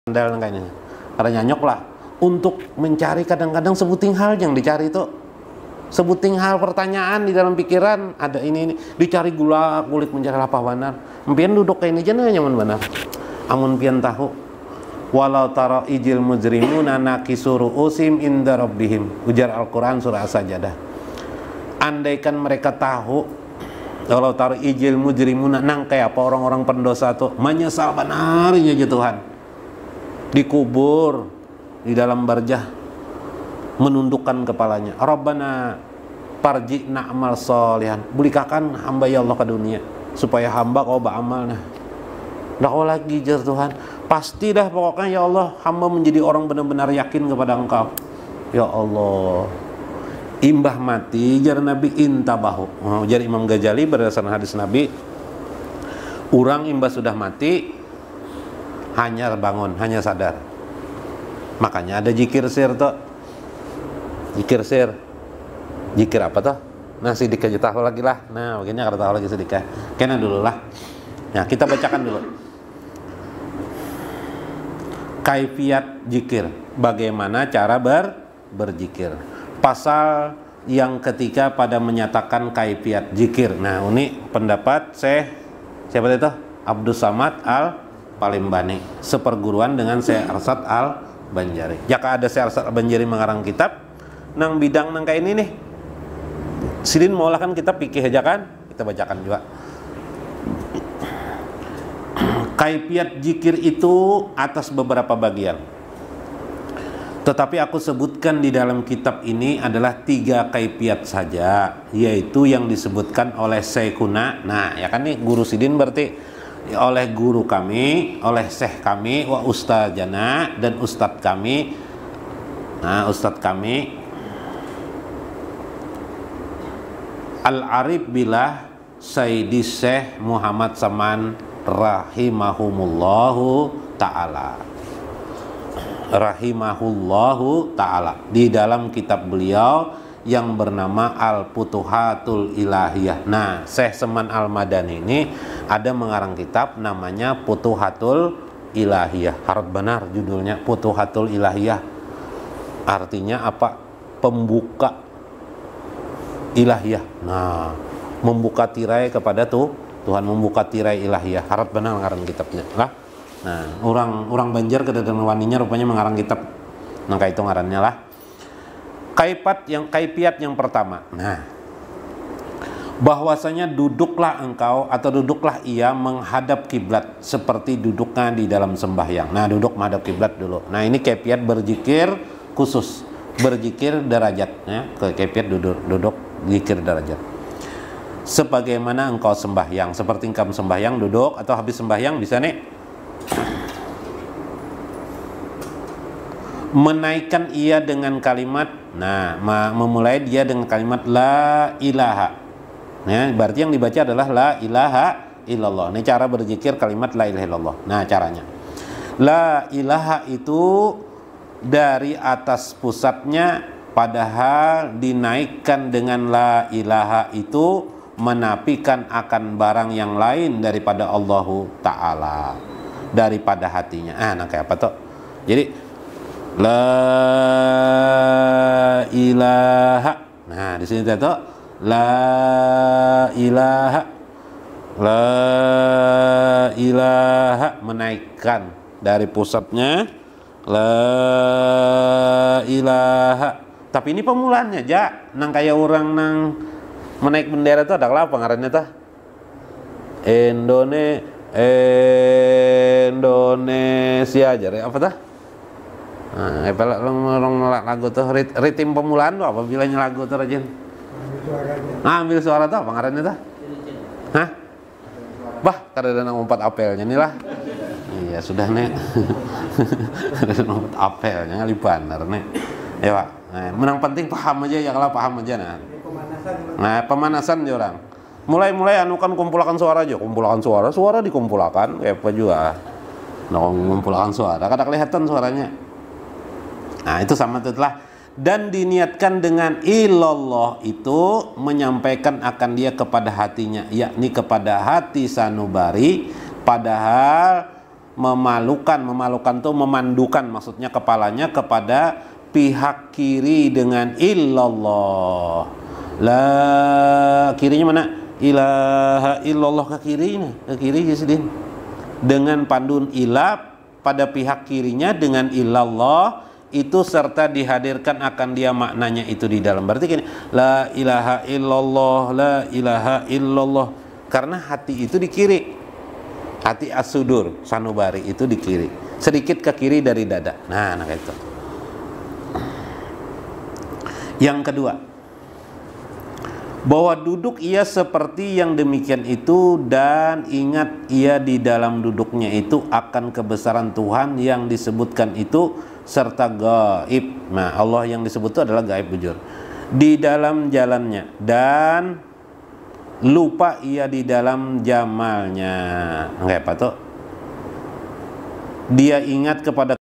sandal kayaknya. Karena nyanyok lah untuk mencari, kadang-kadang sebuting hal yang dicari itu sebuting hal pertanyaan di dalam pikiran ada ini dicari gula kulit mencari apa benar. Mpian duduk kayak ini aja nyaman benar. Amun pian tahu walau tara ijil mujrimuna nakisu ru'usim inda rabbihim, ujar Al-Quran surah As-Sajdah. Andaikan mereka tahu walau tara ijil mujrimuna, nang kayak apa orang-orang pendosa tuh menyesal benarnya ya Tuhan, dikubur di dalam barjah menundukkan kepalanya, Rabbana parji na'mal solihan, bulikakan hamba ya Allah ke dunia supaya hamba kau beramal. Nah kau lagi jar Tuhan, pasti dah pokoknya ya Allah hamba menjadi orang benar-benar yakin kepada Engkau ya Allah. Imbah mati jar Nabi intabahu, jar Imam Ghazali berdasarkan hadis Nabi, orang imbah sudah mati hanya bangun, hanya sadar. Makanya ada zikir sir tuh, zikir sir, zikir apa tuh? Nah sedikit aja tahu lagi lah. Nah begini kalau tahu lagi sedikit, kena dulu lah. Nah kita bacakan dulu kaifiat zikir, bagaimana cara berzikir. Pasal yang ketiga pada menyatakan kaifiat zikir. Nah ini pendapat siapa itu? Abdus Samad Al-Palimbani, seperguruan dengan Syekh Arsad Al-Banjari. Jika ada Syekh Arsad Al-Banjari mengarang kitab nang bidang nang kayak ini nih, silin maulah kan kita pikir aja kan, kita bacakan juga. Kaifiat zikir itu atas beberapa bagian, tetapi aku sebutkan di dalam kitab ini adalah 3 kaifiat saja, yaitu yang disebutkan oleh Syekhuna. Nah ya kan nih guru sidin berarti oleh guru kami, oleh syekh kami, wa ustadzana, dan ustadz kami. Nah ustadz kami Al-Arif Billah Sayyidi Syekh Muhammad Saman rahimahumullahu ta'ala, rahimahullahu ta'ala, di dalam kitab beliau yang bernama Al-Futuhatul Ilahiyah. Nah Syekh Saman Al-Madani ini ada mengarang kitab namanya Futuhatul Ilahiyah. Harap benar judulnya Futuhatul Ilahiyah, artinya apa? Pembuka ilahiyah. Nah membuka tirai kepada Tuhan, membuka tirai ilahiyah. Harap benar mengarang kitabnya lah. Nah orang Banjar kedatangan waninya rupanya mengarang kitab nangka itu ngarannya lah. Kaifiat yang pertama, nah bahwasanya duduklah engkau atau duduklah ia menghadap kiblat seperti duduknya di dalam sembahyang. Nah duduk menghadap kiblat dulu. Nah ini kaifiat berzikir khusus, berzikir derajat ya. Kaifiat duduk zikir derajat. Sebagaimana engkau sembahyang, seperti engkau sembahyang duduk, atau habis sembahyang bisa nih menaikkan ia dengan kalimat, nah memulai dia dengan kalimat la ilaha. Nah berarti yang dibaca adalah la ilaha illallah. Ini cara berzikir kalimat la ilaha illallah. Nah caranya la ilaha itu dari atas pusatnya, padahal dinaikkan dengan la ilaha itu menafikan akan barang yang lain daripada Allahu Ta'ala, daripada hatinya. Nah kayak apa tuh? Jadi la ilaha. Nah di sini tuh la ilaha, la ilaha, menaikkan dari pusatnya la ilaha. Tapi ini pemulaannya ja, nang kayak orang nang menaik bendera itu ada apa ngarannya tuh? Indonesia aja apa tuh? Nah, lagu tuh ritme pemulaan tuh apa bilangnya lagu tuh rajin? Ambil suara tuh apa ngarannya tuh? Hah? Bah, kada ada ngumpat apelnya nih lah. Iya sudah nih. Ada ngumpat apelnya ngali bener nih. Ya Pak. Nah, menang penting paham aja ya, kalau paham aja nah. Nah pemanasan dia orang. Mulai anu kan kumpulkan suara aja, kumpulkan suara dikumpulkan kayak apa juga. Nah kumpulkan suara, kadang kelihatan suaranya. Nah itu sama itulah. Dan diniatkan dengan ilallah itu menyampaikan akan dia kepada hatinya, yakni kepada hati sanubari. Padahal memalukan tuh memandukan, maksudnya kepalanya kepada pihak kiri dengan illallah. La, kirinya mana? Ilaha illallah, ke kiri Sidin. Dengan pandun ilah pada pihak kirinya dengan illallah itu serta dihadirkan akan dia maknanya itu di dalam. Berarti gini, la ilaha illallah, la ilaha illallah. Karena hati itu di kiri. Hati as-sudur, sanubari itu di kiri. Sedikit ke kiri dari dada. Nah itu. Yang kedua, bahwa duduk ia seperti yang demikian itu, dan ingat ia di dalam duduknya itu akan kebesaran Tuhan yang disebutkan itu serta gaib. Nah, Allah yang disebut itu adalah gaib bujur di dalam jalannya, dan lupa ia di dalam jamalnya. Enggak apa tuh? Dia ingat kepada